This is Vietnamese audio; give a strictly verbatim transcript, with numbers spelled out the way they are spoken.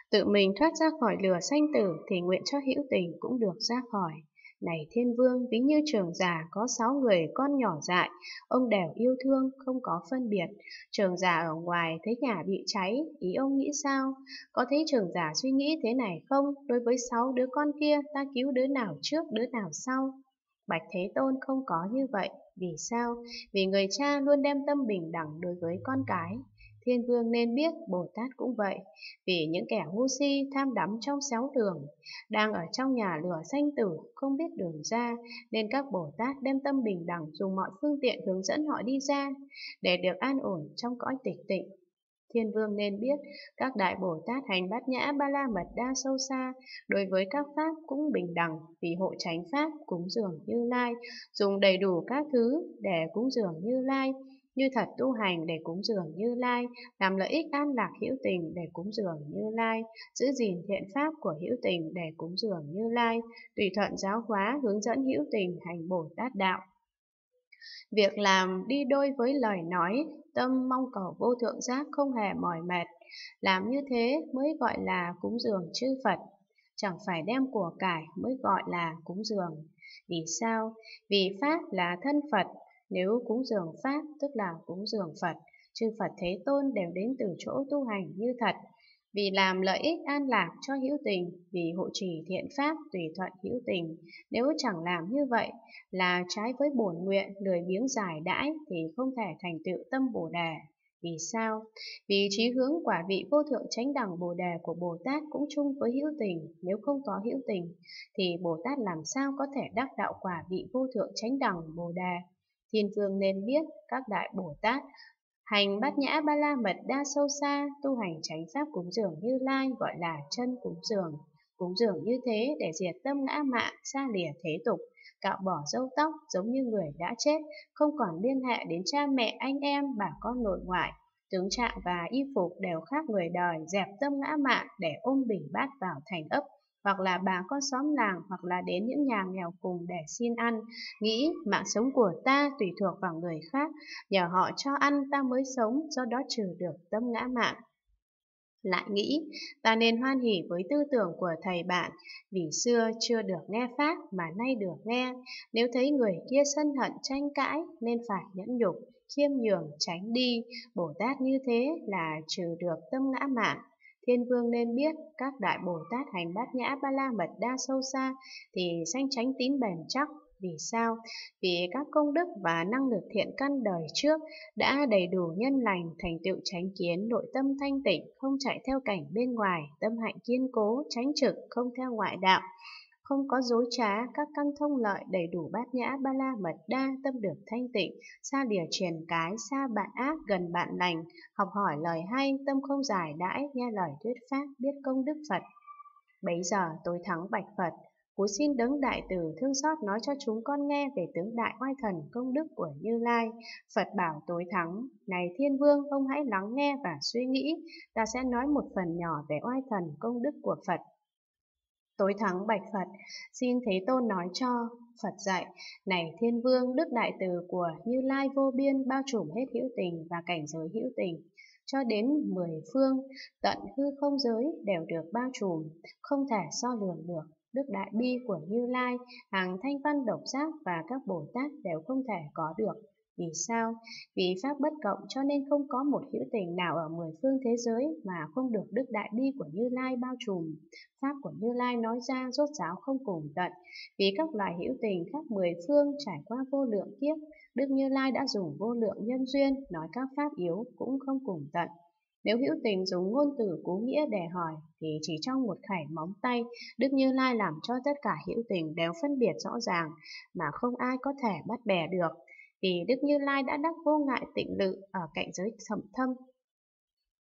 tự mình thoát ra khỏi lửa sanh tử thì nguyện cho hữu tình cũng được ra khỏi. Này Thiên Vương, ví như trưởng giả có sáu người con nhỏ dại, ông đều yêu thương, không có phân biệt. Trưởng giả ở ngoài thấy nhà bị cháy, ý ông nghĩ sao? Có thấy trưởng giả suy nghĩ thế này không? Đối với sáu đứa con kia, ta cứu đứa nào trước, đứa nào sau? Bạch Thế Tôn không có như vậy. Vì sao? Vì người cha luôn đem tâm bình đẳng đối với con cái. Thiên Vương nên biết Bồ Tát cũng vậy. Vì những kẻ ngu si tham đắm trong xéo đường, đang ở trong nhà lửa sanh tử, không biết đường ra, nên các Bồ Tát đem tâm bình đẳng dùng mọi phương tiện hướng dẫn họ đi ra, để được an ổn trong cõi tịch tịnh. Thiên Vương nên biết, các đại Bồ Tát hành bát nhã ba la mật đa sâu xa, đối với các pháp cũng bình đẳng, vì hộ chánh pháp cúng dường Như Lai, dùng đầy đủ các thứ để cúng dường Như Lai, như thật tu hành để cúng dường Như Lai, làm lợi ích an lạc hữu tình để cúng dường Như Lai, giữ gìn thiện pháp của hữu tình để cúng dường Như Lai, tùy thuận giáo hóa hướng dẫn hữu tình hành Bồ Tát đạo. Việc làm đi đôi với lời nói, tâm mong cầu vô thượng giác không hề mỏi mệt. Làm như thế mới gọi là cúng dường chư Phật. Chẳng phải đem của cải mới gọi là cúng dường. Vì sao? Vì Pháp là thân Phật. Nếu cúng dường Pháp tức là cúng dường Phật. Chư Phật Thế Tôn đều đến từ chỗ tu hành như thật. Vì làm lợi ích an lạc cho hữu tình, vì hộ trì thiện pháp tùy thuận hữu tình. Nếu chẳng làm như vậy là trái với bổn nguyện, lười biếng giải đãi thì không thể thành tựu tâm Bồ Đề. Vì sao? Vì chí hướng quả vị vô thượng chánh đẳng Bồ Đề của Bồ Tát cũng chung với hữu tình. Nếu không có hữu tình thì Bồ Tát làm sao có thể đắc đạo quả vị vô thượng chánh đẳng Bồ Đề. Thiên Vương nên biết các đại Bồ Tát hành bát nhã ba la mật đa sâu xa, tu hành chánh pháp cúng dường Như Lai gọi là chân cúng dường. Cúng dường như thế để diệt tâm ngã mạn, xa lìa thế tục, cạo bỏ râu tóc giống như người đã chết, không còn liên hệ đến cha mẹ, anh em, bà con nội ngoại. Tướng trạng và y phục đều khác người đời, dẹp tâm ngã mạn để ôm bình bát vào thành ấp, hoặc là bà con xóm làng, hoặc là đến những nhà nghèo cùng để xin ăn, nghĩ mạng sống của ta tùy thuộc vào người khác, nhờ họ cho ăn ta mới sống, do đó trừ được tâm ngã mạn. Lại nghĩ, ta nên hoan hỉ với tư tưởng của thầy bạn, vì xưa chưa được nghe pháp mà nay được nghe. Nếu thấy người kia sân hận tranh cãi, nên phải nhẫn nhục, khiêm nhường, tránh đi. Bồ Tát như thế là trừ được tâm ngã mạn. Thiên Vương nên biết, các đại Bồ Tát hành bát nhã ba la mật đa sâu xa, thì sanh chánh tín bền chắc. Vì sao? Vì các công đức và năng lực thiện căn đời trước đã đầy đủ nhân lành, thành tựu chánh kiến, nội tâm thanh tịnh, không chạy theo cảnh bên ngoài, tâm hạnh kiên cố, chánh trực, không theo ngoại đạo, không có dối trá, các căn thông lợi, đầy đủ bát nhã ba la mật đa, tâm được thanh tịnh, xa lìa triền cái, xa bạn ác, gần bạn lành, học hỏi lời hay, tâm không giải đãi, nghe lời thuyết pháp, biết công đức Phật. Bấy giờ tôi thắng bạch Phật, cúi xin đấng đại từ thương xót nói cho chúng con nghe về tướng đại oai thần công đức của Như Lai. Phật bảo tối thắng, này Thiên Vương, ông hãy lắng nghe và suy nghĩ, ta sẽ nói một phần nhỏ về oai thần công đức của Phật. Tối thắng bạch Phật, xin Thế Tôn nói cho. Phật dạy, này Thiên Vương, đức đại từ của Như Lai vô biên, bao trùm hết hữu tình và cảnh giới hữu tình, cho đến mười phương, tận hư không giới đều được bao trùm, không thể so lường được. Đức đại bi của Như Lai, hàng thanh văn độc giác và các Bồ Tát đều không thể có được. Vì sao? Vì pháp bất cộng cho nên không có một hữu tình nào ở mười phương thế giới mà không được đức đại bi của Như Lai bao trùm. Pháp của Như Lai nói ra rốt ráo không cùng tận. Vì các loài hữu tình khác mười phương trải qua vô lượng kiếp, Đức Như Lai đã dùng vô lượng nhân duyên nói các pháp yếu cũng không cùng tận. Nếu hữu tình dùng ngôn từ cố nghĩa để hỏi, thì chỉ trong một khẩy móng tay, Đức Như Lai làm cho tất cả hữu tình đều phân biệt rõ ràng, mà không ai có thể bắt bẻ được. Vì Đức Như Lai đã đắc vô ngại tịnh lự ở cảnh giới thậm thâm,